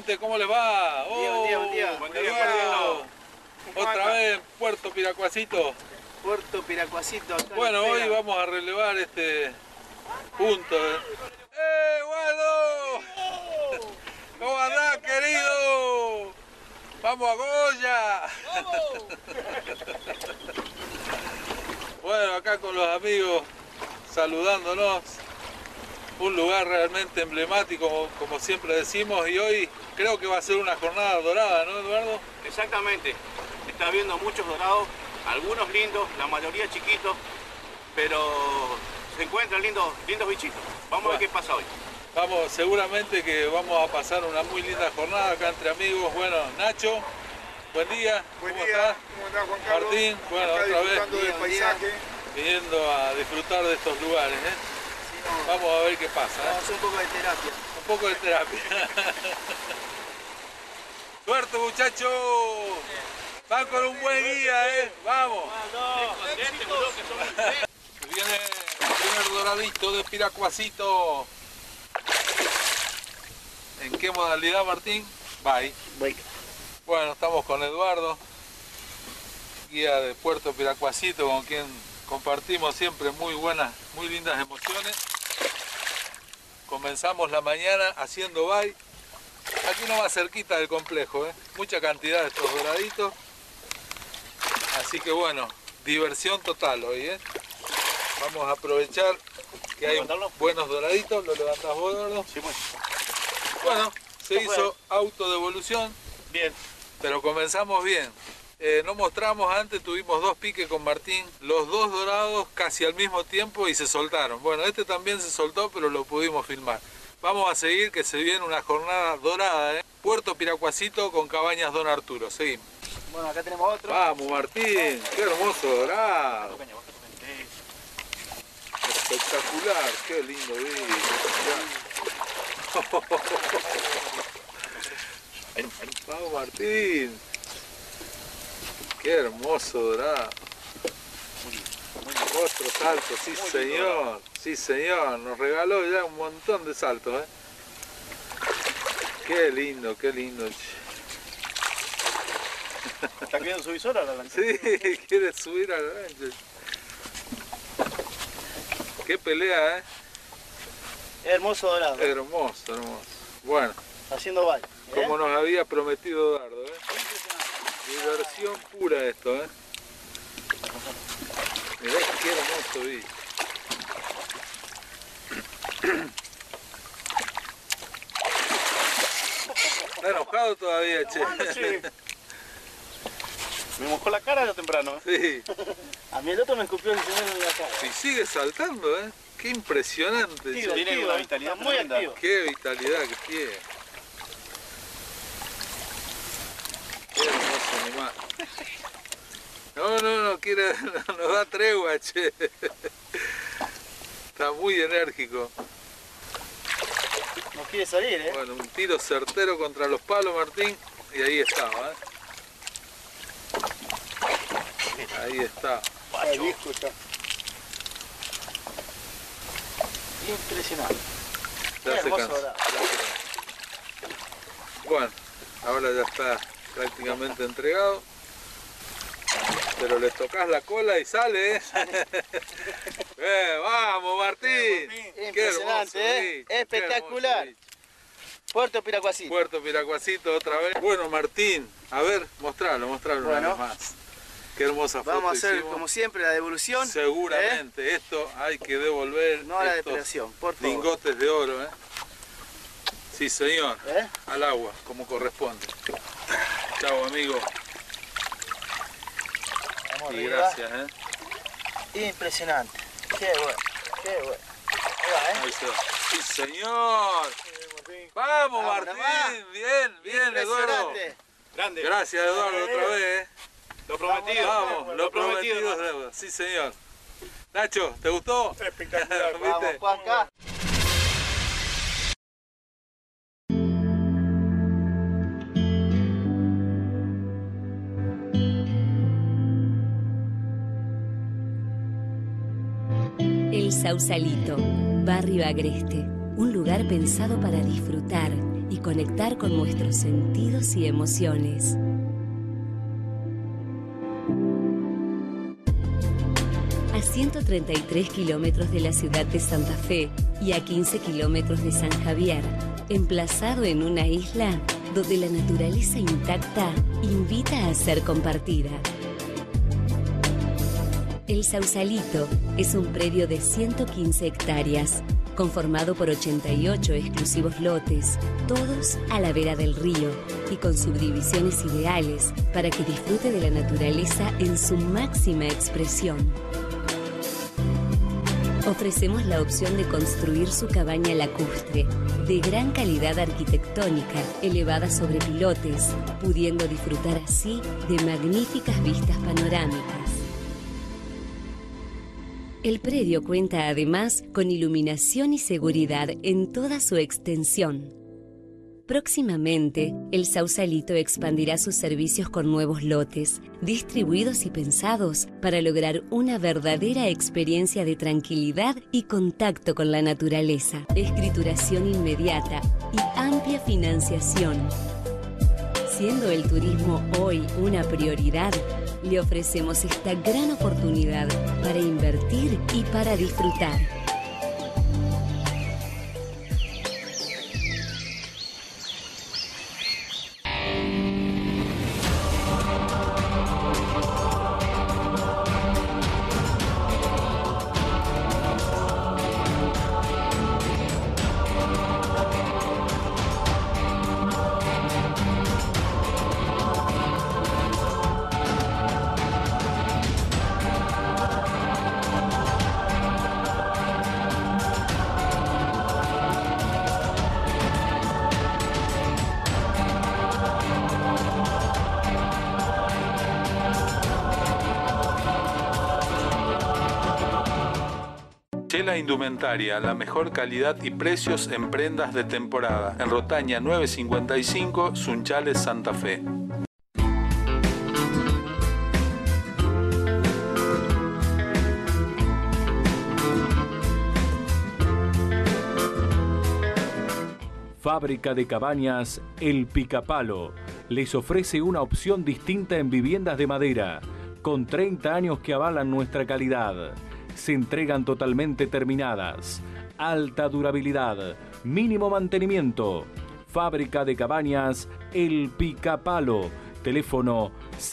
gente, ¿cómo les va? Buen día. Buen día, Eduardo. Otra vez en Puerto Piracuacito. Puerto Piracuacito. Acá Bueno, hoy vamos a relevar este punto. Eduardo! ¿Cómo andás, querido? ¡Vamos a Goya! Bueno, acá con los amigos saludándonos. Un lugar realmente emblemático, como siempre decimos, y hoy creo que va a ser una jornada dorada, ¿no, Eduardo? Exactamente. Está viendo muchos dorados, algunos lindos, la mayoría chiquitos, pero se encuentran lindos bichitos. Vamos a ver qué pasa hoy. Vamos, seguramente que vamos a pasar una muy linda jornada acá entre amigos. Bueno, Nacho, buen día. Buen ¿Cómo día. estás? ¿Cómo andás, Juan Carlos? Martín, bueno, Acá otra vez disfrutando del paisaje. viniendo a disfrutar de estos lugares, ¿eh? Vamos a ver qué pasa, ¿eh? Vamos a hacer un poco de terapia. Un poco de terapia. Suerte, muchachos. Van con un buen guía, ¿eh? Vamos. Viene el primer doradito de Piracuacito. ¿En qué modalidad, Martín? Bye. Bueno, estamos con Eduardo, guía de Puerto Piracuacito, con quien compartimos siempre muy lindas emociones. Comenzamos la mañana haciendo bye. Aquí nomás cerquita del complejo, ¿eh? Mucha cantidad de estos doraditos. Así que bueno, diversión total hoy, ¿eh? Vamos a aprovechar que hay buenos doraditos. ¿Lo levantás vos, Eduardo? Sí, pues. Bueno, se hizo autodevolución. Bien. Pero comenzamos bien. No mostramos antes, tuvimos dos piques con Martín, los dos dorados casi al mismo tiempo y se soltaron. Bueno, este también se soltó, pero lo pudimos filmar. Vamos a seguir, que se viene una jornada dorada, ¿eh? Puerto Piracuacito con Cabañas Don Arturo. Seguimos. Bueno, acá tenemos otro. Vamos, Martín, qué hermoso dorado. Espectacular, qué lindo vídeo. Vamos, Martín. Qué hermoso dorado. Otro salto, sí señor. Sí señor, nos regaló ya un montón de saltos, ¿eh? Qué lindo, qué lindo. ¿Está queriendo subir sola la lancha? Sí, quiere subir a la lancha. Qué pelea, ¿eh? Hermoso dorado. Hermoso, hermoso. Bueno, Haciendo bye. como nos había prometido Dardo, ¿eh? Diversión pura esto, ¿eh? Mirá qué hermoso vi. Está enojado todavía, che. Me mojó la cara ya temprano. Sí. A mí el otro me escupió el señor en la cara. Y sigue saltando, ¿eh? Qué impresionante. Sí, che. Tiene una vitalidad está muy tremenda. activo. Qué vitalidad que tiene. Qué hermoso animal. No, quiere, nos da tregua, che. Está muy enérgico. No quiere salir, ¿eh? Bueno, un tiro certero contra los palos, Martín. Y ahí estaba, ¿eh? Ahí está. Impresionante. Ya Qué se hermoso cansó. dorado. Bueno, ahora ya está prácticamente entregado. Pero le tocas la cola y sale, ¿eh? ¡Vamos, Martín! Qué hermoso Impresionante, ¿eh? bicho, qué Espectacular. hermoso bicho. Puerto Piracuacito. Puerto Piracuacito otra vez. Bueno, Martín, a ver, mostralo una Bueno. vez más. Qué hermosa foto Vamos a hacer, hicimos. como siempre, la devolución. Seguramente, esto hay que devolver. No a la estos depredación, por favor. lingotes de oro, ¿eh? Sí, señor. ¿Eh? Al agua, como corresponde. Chao, amigo. Vamos Y arriba. gracias, ¿eh? Impresionante. Qué bueno, qué bueno. Ahí va, ¿eh? Ahí se va. Sí, señor. Vamos, Vamos Martín. nomás. Bien, Eduardo. Impresionante. Grande. Gracias, Eduardo, otra vez, ¿eh? Lo prometido. Vamos, lo prometido prometido. es deuda. Sí, señor. Nacho, ¿te gustó? Espectacular. ¿Viste? Vamos, Juanca. El Sausalito, Barrio Agreste, un lugar pensado para disfrutar y conectar con nuestros sentidos y emociones. A 133 kilómetros de la ciudad de Santa Fe y a 15 kilómetros de San Javier, emplazado en una isla donde la naturaleza intacta invita a ser compartida. El Sausalito es un predio de 115 hectáreas, conformado por 88 exclusivos lotes, todos a la vera del río y con subdivisiones ideales para que disfrute de la naturaleza en su máxima expresión. Ofrecemos la opción de construir su cabaña lacustre, de gran calidad arquitectónica, elevada sobre pilotes, pudiendo disfrutar así de magníficas vistas panorámicas. El predio cuenta además con iluminación y seguridad en toda su extensión. Próximamente, el Sausalito expandirá sus servicios con nuevos lotes, distribuidos y pensados para lograr una verdadera experiencia de tranquilidad y contacto con la naturaleza, escrituración inmediata y amplia financiación. Siendo el turismo hoy una prioridad, le ofrecemos esta gran oportunidad para invertir y para disfrutar. Chela Indumentaria, la mejor calidad y precios en prendas de temporada. En Rotaña 955, Sunchales, Santa Fe. Fábrica de Cabañas El Picapalo les ofrece una opción distinta en viviendas de madera, con 30 años que avalan nuestra calidad. Se entregan totalmente terminadas, alta durabilidad, mínimo mantenimiento. Fábrica de Cabañas El Picapalo, teléfono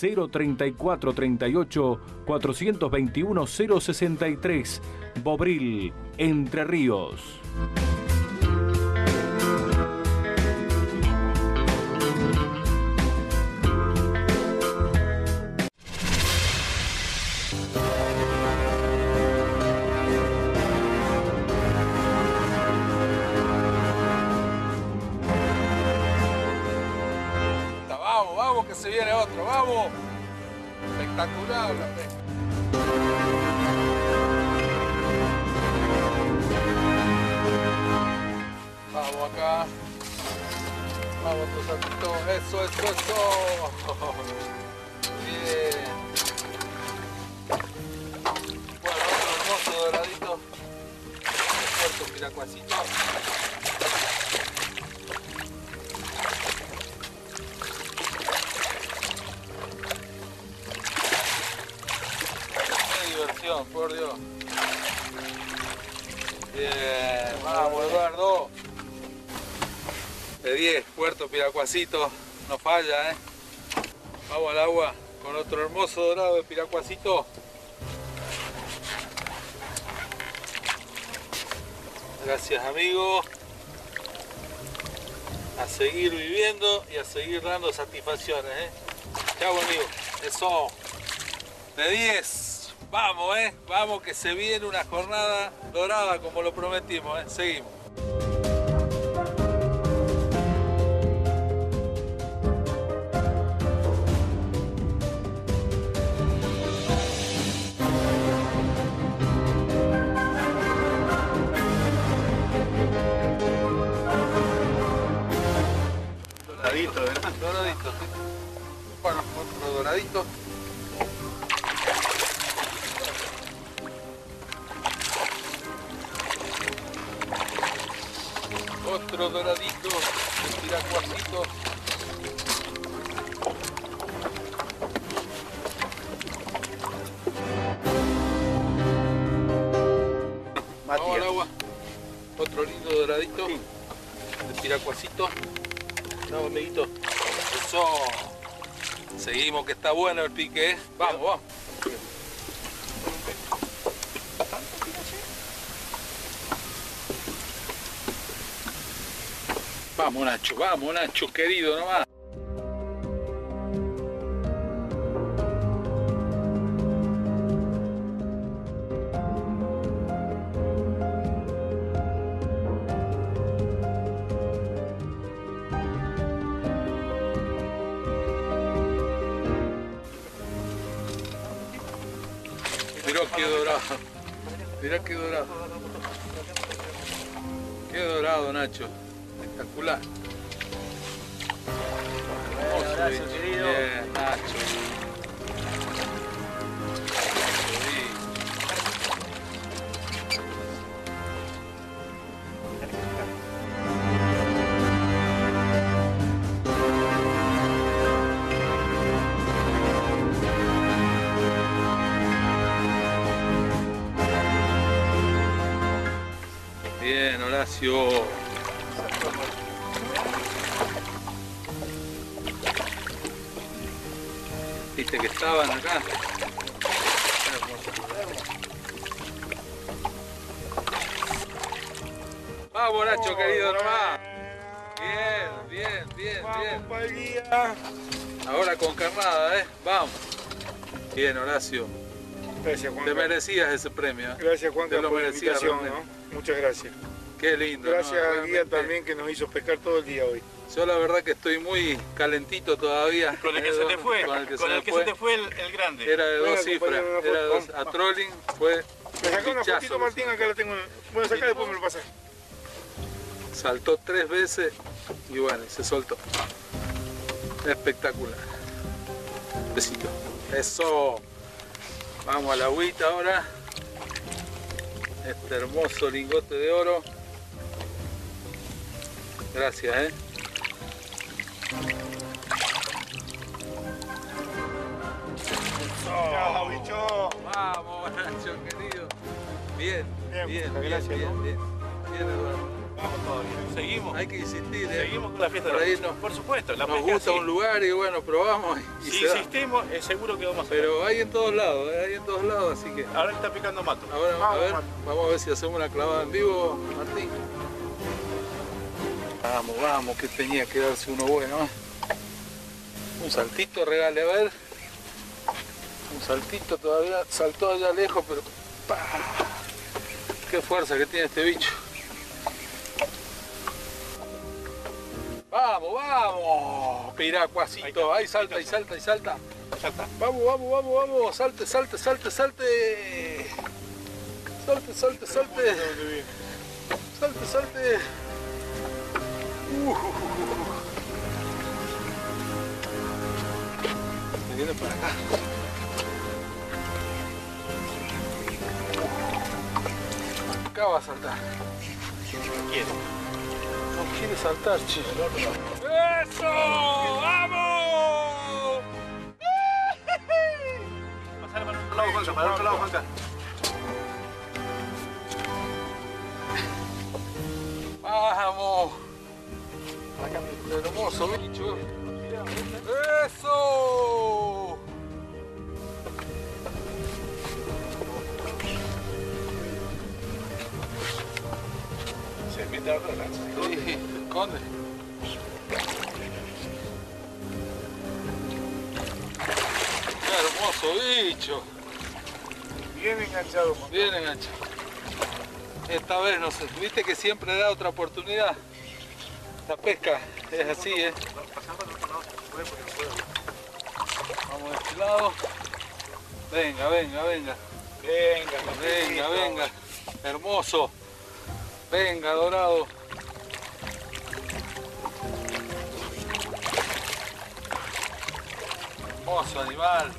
03438 421 063, Bobril, Entre Ríos. Vamos, que se viene otro, vamos. Espectacular la pesca. Vamos acá. Vamos, tu saltito. Eso. Bien. Bueno, otro hermoso doradito. Puerto Piracuacito. Por Dios. Bien, vamos Eduardo. De 10, Puerto Piracuacito, no falla, Vamos al agua con otro hermoso dorado de Piracuacito. Gracias, amigo. A seguir viviendo y a seguir dando satisfacciones, Chau, amigo. Eso. De 10. Vamos, vamos, que se viene una jornada dorada como lo prometimos, Seguimos. Doradito, ¿verdad? Doradito. Bueno, otro doradito. Otro doradito de piracuacito. Vamos al agua. Otro lindo doradito. De piracuacito. No, amiguito. Eso. Seguimos, que está bueno el pique, ¿eh? Vamos, vamos. Vamos Nacho, querido, nomás. Mirá qué dorado. Mirá qué dorado. Qué dorado, Nacho. Espectacular. Hermoso, abrazo, bicho. querido. Bien, Nacho. Bien, Horacio. Viste que estaban acá. Vamos, Nacho, querido, nomás. Bien. Vamos para el día. Ahora con carnada, ¿eh? Vamos. Bien, Horacio. Gracias, Juan. Te merecías ese premio. ¿eh? Gracias, Juan, Te por lo la merecías invitación, realmente. ¿no? Muchas gracias. Qué lindo. Gracias ¿no? al guía Realmente. también que nos hizo pescar todo el día hoy. Yo la verdad que estoy muy calentito todavía. Con el que se te fue. Con el que se te fue el grande. Era de Venga, dos cifras. compañero, una Era de dos. foto. A trolling fue Me sacó una bichazo, fotito, Martín, acá la tengo. Bueno, sacar después me lo pasas. saltó 3 veces y bueno, se soltó. Espectacular. Besito. Eso. Vamos a la agüita ahora. Este hermoso lingote de oro. Gracias, Chao, bicho. Vamos, Nacho, querido. Bien, Bien, bien, muchas bien, gracias, bien, ¿no? bien. Bien, Eduardo. Vamos todavía. Seguimos. Hay que insistir, Seguimos con la fiesta. Por ahí Por supuesto, la nos pesca gusta sí. un lugar y bueno, probamos y Si se da. insistimos, es seguro que vamos a hacer. Pero hay en todos lados, hay en todos lados, así que Ahora está picando mato. ahora Vamos, Martín. vamos a ver si hacemos una clavada en vivo, Martín. Vamos, que tenía que darse uno bueno, ¿eh? Un saltito, regale, a ver. Un saltito todavía, saltó allá lejos, pero ¡pah! Qué fuerza que tiene este bicho. Vamos, piracuacito, ahí salta, y salta, y salta. Salta. Vamos, salte. Salte. Salte. Se viene para acá. Acá va a saltar. Quiere. No quiere saltar, che. ¡Eso! ¡Vamos! Pasar para el otro lado, Juanca, para el otro lado, Juanca. ¡Vamos! Hermoso bicho. ¡Eso! Se mete a otra lanza. Sí, esconde. ¡Qué hermoso bicho! Bien enganchado, Juan. Bien enganchado. Esta vez no sé, viste que siempre da otra oportunidad. La pesca es así, ¿eh? Vamos de este lado. Venga. Venga. Hermoso. Venga, dorado. Hermoso animal.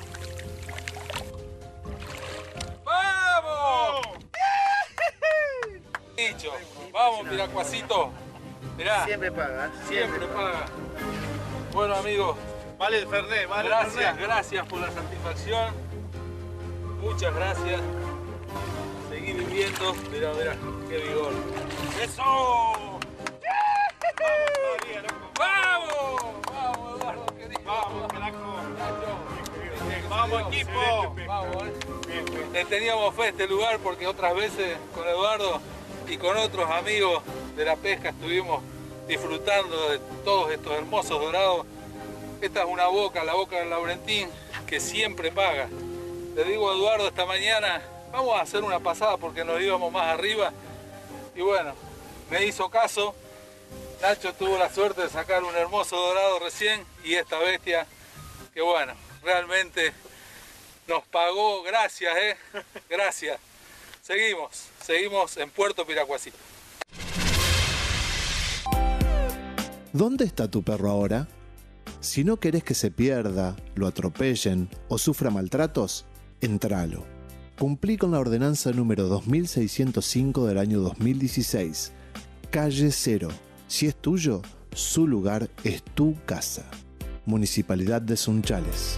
¡Vamos! Bicho. Vamos, piracuacito. Mirá, Siempre paga, siempre paga. Bueno, amigos, Vale el Fernet, vale el gracias, Fernet. gracias por la satisfacción. Muchas gracias. Seguí viviendo. Mirá, mirá, qué vigor. ¡Eso! ¡Vamos! ¡Vamos, Eduardo, querido! Vamos, carajo. Nacho. Vamos, equipo. Vamos, Le teníamos fe a este lugar porque otras veces con Eduardo y con otros amigos de la pesca estuvimos disfrutando de todos estos hermosos dorados. Esta es una boca, la boca del Laurentín, que siempre paga. Le digo a Eduardo esta mañana, vamos a hacer una pasada porque nos íbamos más arriba. Y bueno, me hizo caso. Nacho tuvo la suerte de sacar un hermoso dorado recién y esta bestia, que bueno, realmente nos pagó. Gracias, gracias. Seguimos en Puerto Piracuacito. ¿Dónde está tu perro ahora? Si no querés que se pierda, lo atropellen o sufra maltratos, entralo. Cumplí con la ordenanza número 2605 del año 2016. Calle Cero. Si es tuyo, su lugar es tu casa. Municipalidad de Sunchales.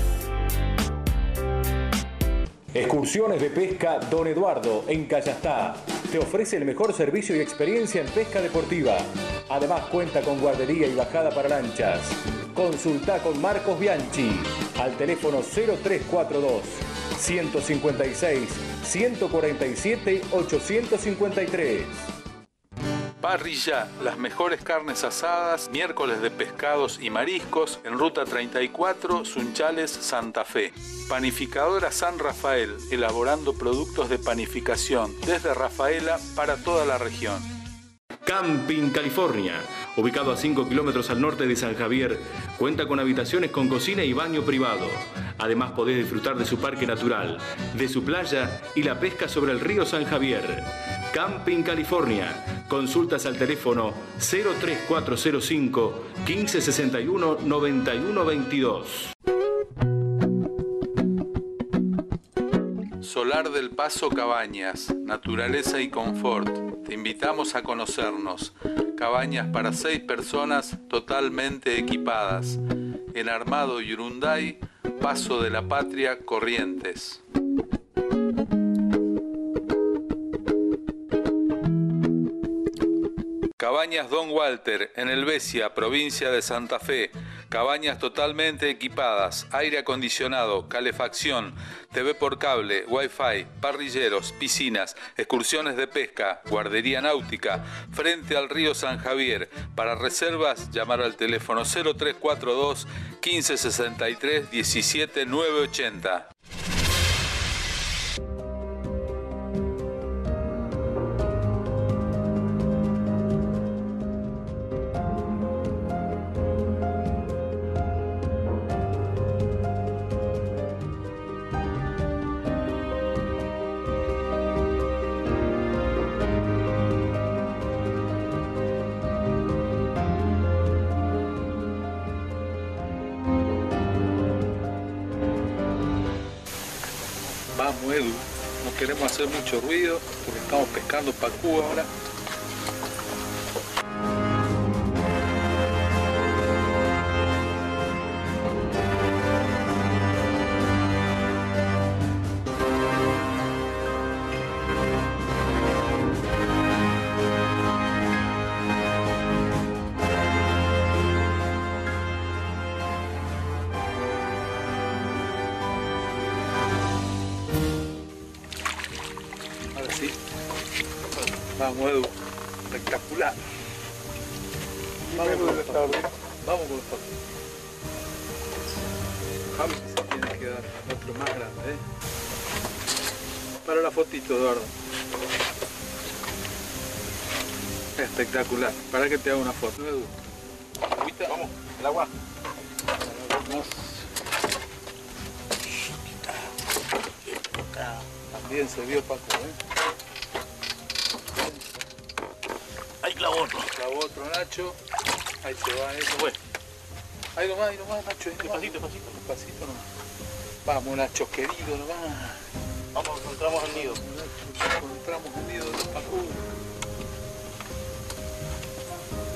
Excursiones de pesca Don Eduardo en Callastá. Te ofrece el mejor servicio y experiencia en pesca deportiva. Además cuenta con guardería y bajada para lanchas. Consulta con Marcos Bianchi al teléfono 0342 156 147 853. Parrilla, las mejores carnes asadas, miércoles de pescados y mariscos en Ruta 34, Sunchales, Santa Fe. Panificadora San Rafael, elaborando productos de panificación desde Rafaela para toda la región. Camping California, ubicado a 5 kilómetros al norte de San Javier, cuenta con habitaciones con cocina y baño privado. Además podés disfrutar de su parque natural, de su playa y la pesca sobre el río San Javier. Camping California. Consultas al teléfono 03405 1561 9122. Solar del Paso Cabañas, naturaleza y confort. Te invitamos a conocernos. Cabañas para 6 personas totalmente equipadas. En Armado Yurunday, Paso de la Patria, Corrientes. Cabañas Don Walter, en Helvecia, provincia de Santa Fe. Cabañas totalmente equipadas, aire acondicionado, calefacción, TV por cable, wifi, parrilleros, piscinas, excursiones de pesca, guardería náutica, frente al río San Javier. Para reservas, llamar al teléfono 0342 1563 17 980. Vamos, Edu, no queremos hacer mucho ruido porque estamos pescando pacú ahora. Vamos, Edu, espectacular. Vamos con los patos. Vamos con los patos. Javi se tiene que dar otro más grande, Para la fotito, Eduardo. Espectacular. Para que te haga una foto, Edu. Agüita. Vamos, el agua. También se vio Paco, Ahí clavó otro. Clavó otro Nacho. Ahí se va eso. Bueno. Ahí nomás, Nacho. Despacito. Despacito nomás. Vamos, Nacho, querido nomás. Vamos, encontramos el nido. Encontramos el nido de los pacú.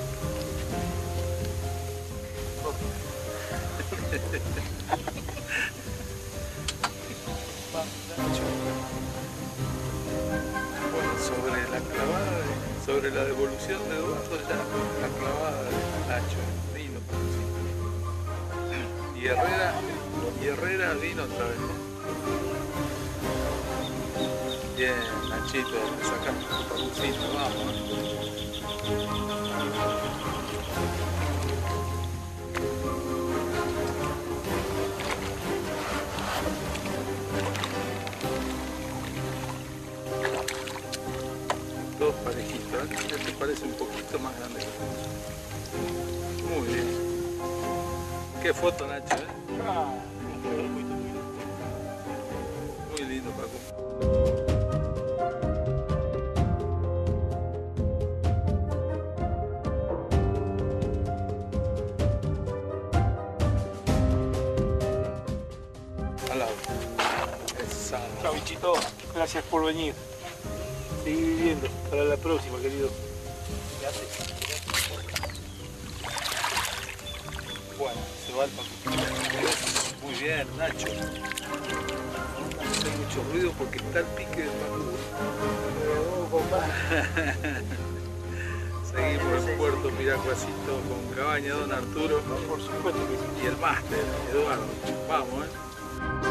Bueno, sobre la clavada, sobre la devolución de Eduardo, ya la clavada de Nacho vino. Y Herrera vino otra vez. Bien, Nachito, te sacaste tu palucito, vamos. Todos parejitos, ¿eh? Este parece un poquito más grande. Muy bien. Qué foto, Nacho, ¿eh? Muy lindo, Paco. Al lado. Chao, bichito. Gracias por venir. Seguí viviendo. Para la próxima, querido. Bueno, se va el Paco. Muy bien, Nacho. No hace mucho ruido porque está el pique del Paco. Seguimos en Puerto Piracuacito con Cabaña Don Arturo. Por supuesto que sí. Y el máster, Eduardo. Vamos, ¿eh?